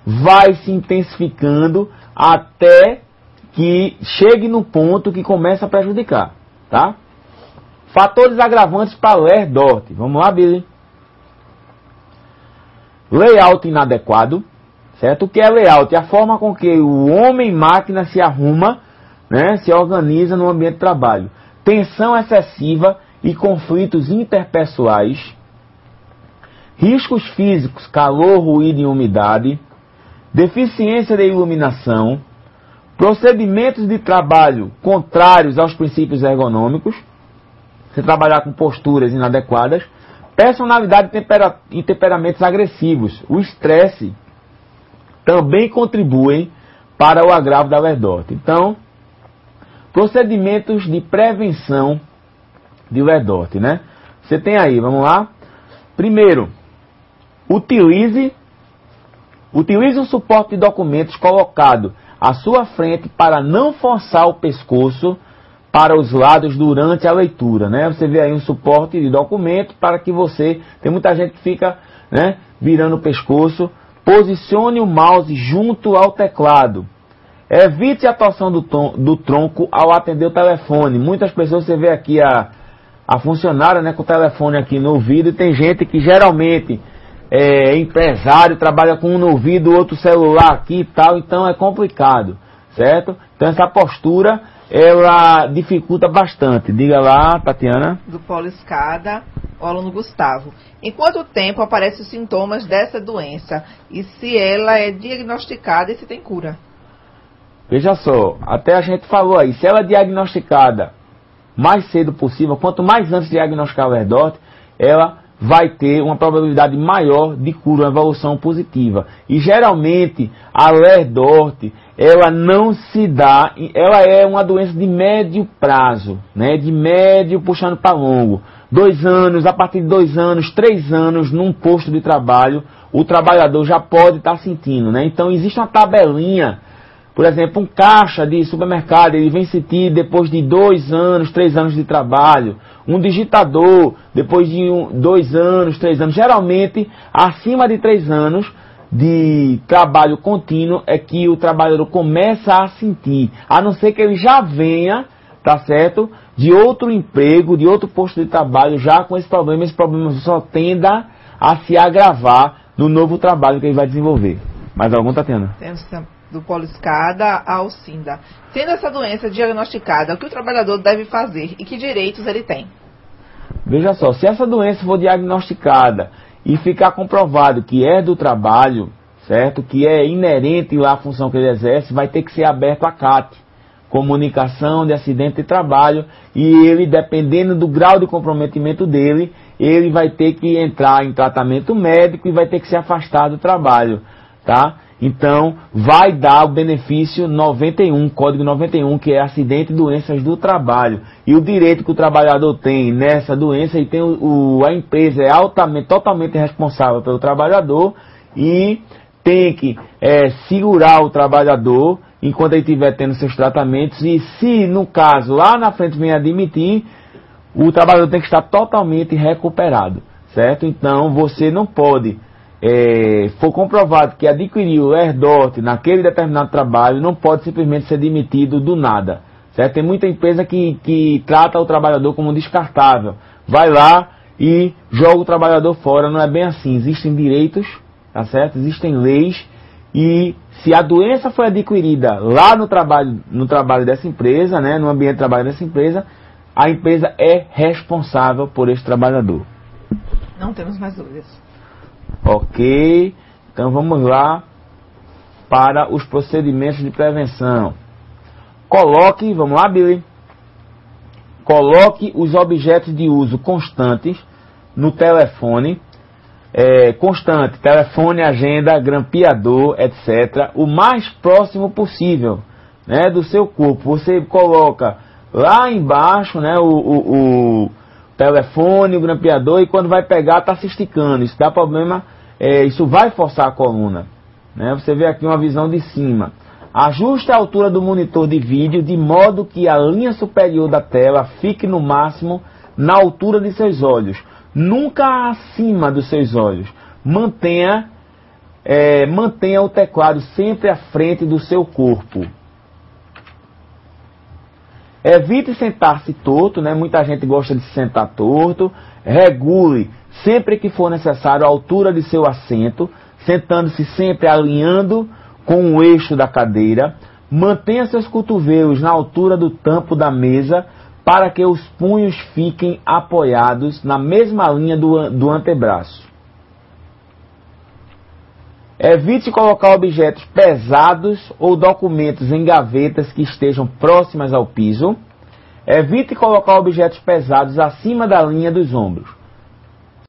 vai se intensificando até que chegue no ponto que começa a prejudicar, tá? Fatores agravantes para Lerdorte. Vamos lá, Billy? Layout inadequado, certo? O que é layout? É a forma com que o homem-máquina se arruma, né, se organiza no ambiente de trabalho. Tensão excessiva e conflitos interpessoais. Riscos físicos, calor, ruído e umidade. Deficiência de iluminação. Procedimentos de trabalho contrários aos princípios ergonômicos. Você trabalhar com posturas inadequadas. Personalidade e temperamentos agressivos. O estresse também contribuem para o agravo da Lerdorte. Então, procedimentos de prevenção de Lerdorte, né? Você tem aí, vamos lá. Primeiro, utilize um suporte de documentos colocado à sua frente para não forçar o pescoço para os lados durante a leitura, né? Você vê aí um suporte de documento para que você... Tem muita gente que fica, né, virando o pescoço. Posicione o mouse junto ao teclado. Evite a torção do tronco ao atender o telefone. Muitas pessoas, você vê aqui a funcionária, né, com o telefone aqui no ouvido. E tem gente que geralmente é empresário, trabalha com um no ouvido, outro celular aqui e tal. Então é complicado, certo? Então essa postura, ela dificulta bastante. Diga lá, Tatiana. Do Polo Escada, o aluno Gustavo. Em quanto tempo aparecem os sintomas dessa doença? E se ela é diagnosticada e se tem cura? Veja só, até a gente falou aí, se ela é diagnosticada mais cedo possível, quanto mais antes de diagnosticar a Lerdorte, ela vai ter uma probabilidade maior de cura, uma evolução positiva. E geralmente a Lerdorte, ela não se dá, ela é uma doença de médio prazo, né? De médio puxando para longo. 2 anos, a partir de 2 anos, 3 anos, num posto de trabalho, o trabalhador já pode estar sentindo, né? Então existe uma tabelinha, por exemplo, um caixa de supermercado, ele vem sentir depois de 2 anos, 3 anos de trabalho. Um digitador, depois de 2 anos, 3 anos. Geralmente, acima de 3 anos de trabalho contínuo é que o trabalhador começa a sentir. A não ser que ele já venha, tá certo, de outro emprego, de outro posto de trabalho, já com esse problema só tenda a se agravar no novo trabalho que ele vai desenvolver. Mais algum, Tatiana? Temos do Polo Escada ao Cinda. Sendo essa doença diagnosticada, o que o trabalhador deve fazer e que direitos ele tem? Veja só, se essa doença for diagnosticada e ficar comprovado que é do trabalho, certo? Que é inerente lá à função que ele exerce, vai ter que ser aberto a CAT, comunicação de acidente de trabalho, e ele, dependendo do grau de comprometimento dele, ele vai ter que entrar em tratamento médico e vai ter que se afastar do trabalho, tá? Então, vai dar o benefício 91, código 91, que é acidente e doenças do trabalho. E o direito que o trabalhador tem nessa doença, e tem a empresa é totalmente responsável pelo trabalhador e tem que segurar o trabalhador enquanto ele estiver tendo seus tratamentos. E se, no caso, lá na frente vem admitir, o trabalhador tem que estar totalmente recuperado, certo? Então, você não pode... for comprovado que adquiriu Lerdorte naquele determinado trabalho, não pode simplesmente ser demitido do nada, certo? Tem muita empresa que trata o trabalhador como descartável, vai lá e joga o trabalhador fora. Não é bem assim, existem direitos, tá certo? Existem leis, e se a doença foi adquirida lá no trabalho dessa empresa, né, no ambiente de trabalho dessa empresa, a empresa é responsável por esse trabalhador. Não temos mais dúvidas. Ok, então vamos lá para os procedimentos de prevenção. Coloque, vamos lá, Billy? Coloque os objetos de uso constantes no telefone, constante, telefone, agenda, grampeador, etc., o mais próximo possível, né, do seu corpo. Você coloca lá embaixo, né, o telefone, o grampeador, e quando vai pegar está se esticando. Isso dá problema, isso vai forçar a coluna, né? Você vê aqui uma visão de cima. Ajuste a altura do monitor de vídeo de modo que a linha superior da tela fique no máximo na altura de seus olhos, nunca acima dos seus olhos. Mantenha mantenha o teclado sempre à frente do seu corpo. Evite sentar-se torto, né? Muita gente gosta de se sentar torto. Regule, sempre que for necessário, a altura de seu assento, sentando-se sempre alinhando com o eixo da cadeira. Mantenha seus cotovelos na altura do tampo da mesa, para que os punhos fiquem apoiados na mesma linha do antebraço. Evite colocar objetos pesados ou documentos em gavetas que estejam próximas ao piso. Evite colocar objetos pesados acima da linha dos ombros.